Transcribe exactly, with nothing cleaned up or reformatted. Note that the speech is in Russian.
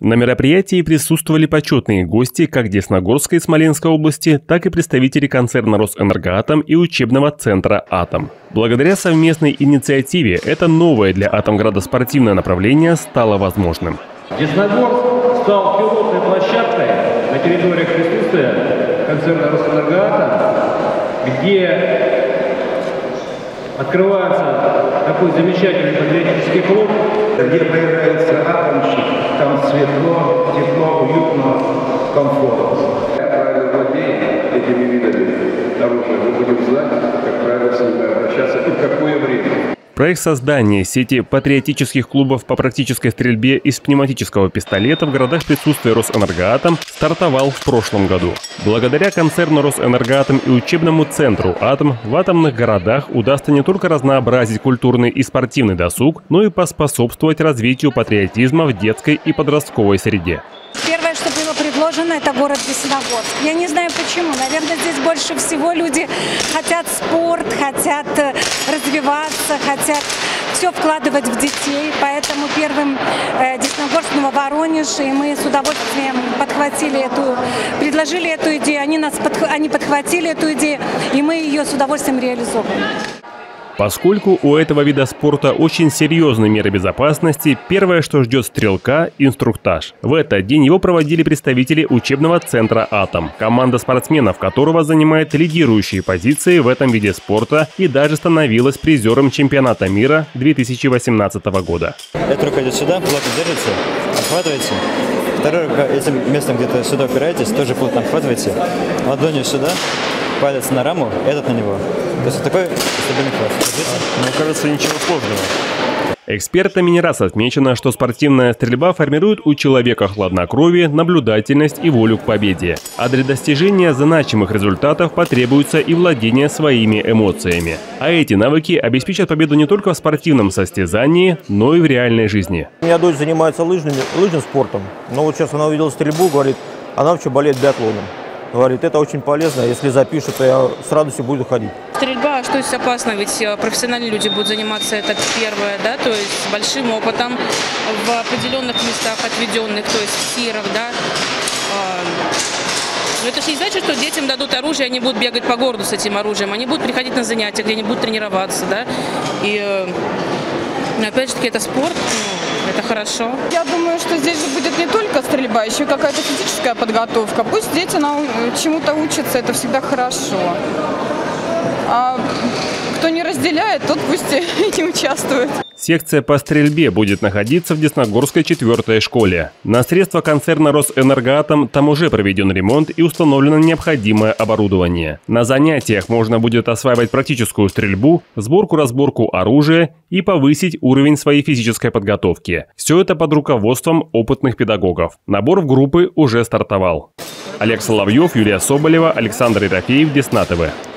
На мероприятии присутствовали почетные гости как Десногорской и Смоленской области, так и представители концерна «Росэнергоатом» и учебного центра «Атом». Благодаря совместной инициативе это новое для Атомграда спортивное направление стало возможным. Десногорск стал пилотной площадкой на территориях присутствия концерна «Росэнергоатом», где открывается такой замечательный патриотический клуб, где появляется атомщик, там светло, тепло, уютно, комфортно. Как правильно владеем этими видами оружия, мы будем знать, как правильно с ними обращаться и в какое время. Проект создания сети патриотических клубов по практической стрельбе из пневматического пистолета в городах присутствия «Росэнергоатом» стартовал в прошлом году. Благодаря концерну «Росэнергоатом» и учебному центру «Атом» в атомных городах удастся не только разнообразить культурный и спортивный досуг, но и поспособствовать развитию патриотизма в детской и подростковой среде. Первое, что было предложено, это город Десногорск. Я не знаю почему. Наверное, здесь больше всего люди хотят спорт, хотят развиваться, хотят все вкладывать в детей. Поэтому первым э, Десногорск, Нововоронеж, и мы с удовольствием подхватили эту, предложили эту идею. Они, нас подх... Они подхватили эту идею, и мы ее с удовольствием реализовываем. Поскольку у этого вида спорта очень серьезные меры безопасности, первое, что ждет стрелка – инструктаж. В этот день его проводили представители учебного центра «Атом», команда спортсменов которого занимает лидирующие позиции в этом виде спорта и даже становилась призером чемпионата мира две тысячи восемнадцатого года. Эта рука идет сюда, плотно держите, обхватываете. Вторая рука этим местом где-то сюда упираетесь, тоже плотно обхватываете. Ладонью сюда, палец на раму, этот на него. То есть такой стабильный хват. Мне кажется, ничего сложного. Экспертами не раз отмечено, что спортивная стрельба формирует у человека хладнокровие, наблюдательность и волю к победе. А для достижения значимых результатов потребуется и владение своими эмоциями. А эти навыки обеспечат победу не только в спортивном состязании, но и в реальной жизни. У меня дочь занимается лыжными, лыжным спортом, но вот сейчас она увидела стрельбу, говорит, она вообще болеет биатлоном. Говорит, это очень полезно, если запишут, то я с радостью буду ходить. Стрельба, что есть опасно, ведь профессиональные люди будут заниматься, это первое, да, то есть с большим опытом в определенных местах отведенных, то есть в тирах, да. Но это же не значит, что детям дадут оружие, они будут бегать по городу с этим оружием, они будут приходить на занятия, где они будут тренироваться, да. И опять же таки это спорт. Это хорошо. Я думаю, что здесь же будет не только стрельба, еще какая-то физическая подготовка. Пусть дети чему-то учатся, это всегда хорошо. А кто не разделяет, тот пусть и не участвует. Секция по стрельбе будет находиться в Десногорской четвертой школе. На средства концерна «Росэнергоатом» там уже проведен ремонт и установлено необходимое оборудование. На занятиях можно будет осваивать практическую стрельбу, сборку-разборку оружия и повысить уровень своей физической подготовки. Все это под руководством опытных педагогов. Набор в группы уже стартовал. Олег Соловьев, Юлия Соболева, Александр Ерофеев, Десна ТВ.